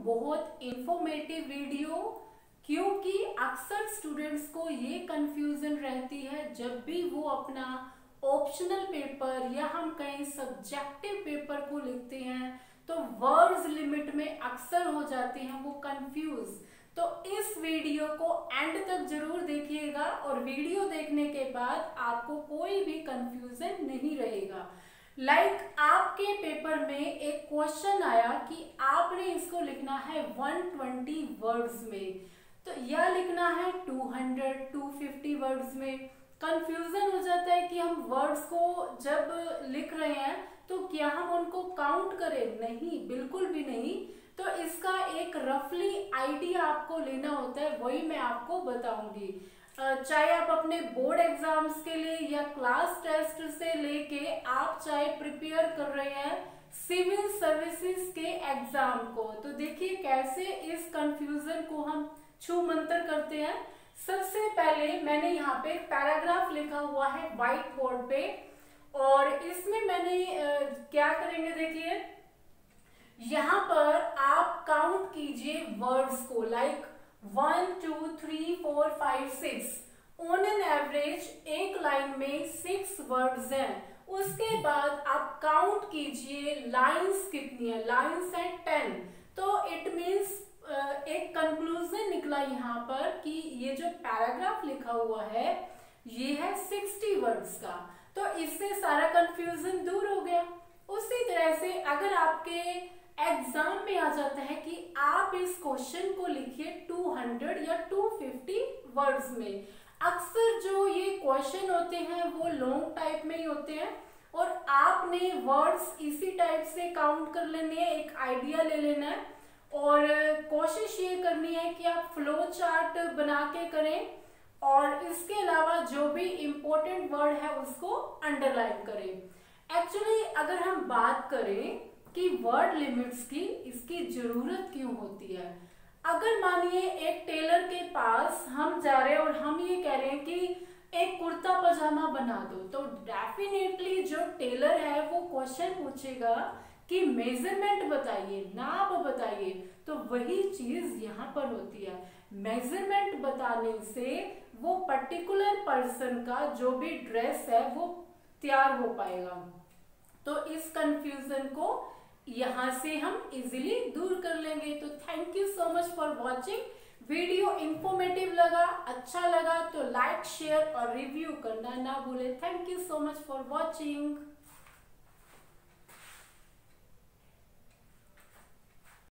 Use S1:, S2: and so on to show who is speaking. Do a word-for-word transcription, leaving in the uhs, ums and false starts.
S1: बहुत informative video, क्योंकि अक्सर स्टूडेंट्स को ये कंफ्यूजन रहती है जब भी वो अपना ऑप्शनल पेपर या हम कहीं सब्जेक्टिव पेपर को लिखते हैं तो वर्ड्स लिमिट में अक्सर हो जाते हैं वो कंफ्यूज। तो इस वीडियो को एंड तक जरूर देखिएगा और वीडियो देखने के बाद आपको कोई भी कंफ्यूजन नहीं रहेगा। लाइक like, आपके पेपर में एक क्वेश्चन आया कि आपने इसको लिखना है एक सौ बीस वर्ड्स में, तो यह लिखना है दो सौ, दो सौ पचास वर्ड्स में। कंफ्यूजन हो जाता है कि हम वर्ड्स को जब लिख रहे हैं तो क्या हम उनको काउंट करें? नहीं, बिल्कुल भी नहीं। तो इसका एक रफली आइडिया आपको लेना होता है, वही मैं आपको बताऊंगी। चाहे आप अपने बोर्ड एग्जाम्स के लिए या क्लास टेस्ट से लेके आप चाहे प्रिपेयर कर रहे हैं सिविल सर्विसेज के एग्जाम को, तो देखिए कैसे इस कंफ्यूजन को हम छू मंतर करते हैं। सबसे पहले मैंने यहाँ पे पैराग्राफ लिखा हुआ है व्हाइट बोर्ड पे, और इसमें मैंने आ, क्या करेंगे, देखिए यहाँ पर आप काउंट कीजिए वर्ड्स को, like one two three four five six. On an average एक लाइन में सिक्स वर्ड्स हैं। उसके बाद आप काउंट कीजिए लाइंस कितनी है, लाइंस है टेन। तो इट मीन्स एक कंक्लूजन निकला यहाँ पर कि ये जो पैराग्राफ लिखा हुआ है ये है साठ वर्ड्स का। तो इससे सारा कंफ्यूजन दूर हो गया। उसी तरह से अगर आपके एग्जाम में आ जाता है कि आप इस क्वेश्चन को लिखिए दो सौ या दो सौ पचास वर्ड्स में, अक्सर जो ये क्वेश्चन होते हैं वो लॉन्ग टाइप में ही होते हैं और आपने वर्ड्स इसी टाइप से काउंट कर लेने हैं, एक आइडिया ले लेना है और कोशिश ये करनी है कि आप फ्लो चार्ट बना के करें और इसके अलावा जो भी इम्पोर्टेंट वर्ड है उसको अंडरलाइन करें। एक्चुअली अगर हम बात करें कि वर्ड लिमिट्स की, इसकी जरूरत क्यों होती है? अगर मानिए एक टेलर के पास हम जा रहे हैं और हम ये कह रहे हैं कि एक कुर्ता पजामा बना दो, तो डेफिनेटली जो टेलर है वो क्वेश्चन पूछेगा कि मेजरमेंट बताइए, नाप बताइए। तो वही चीज यहाँ पर होती है, मेजरमेंट बताने से वो पर्टिकुलर पर्सन का जो भी ड्रेस है वो तैयार हो पाएगा। तो इस कंफ्यूजन को यहाँ से हम इजीली दूर कर लेंगे। तो thank you so much for watching. Video informative लगा, अच्छा लगा तो लाइक, शेयर और रिव्यू करना ना भूले। Thank you so much for watching.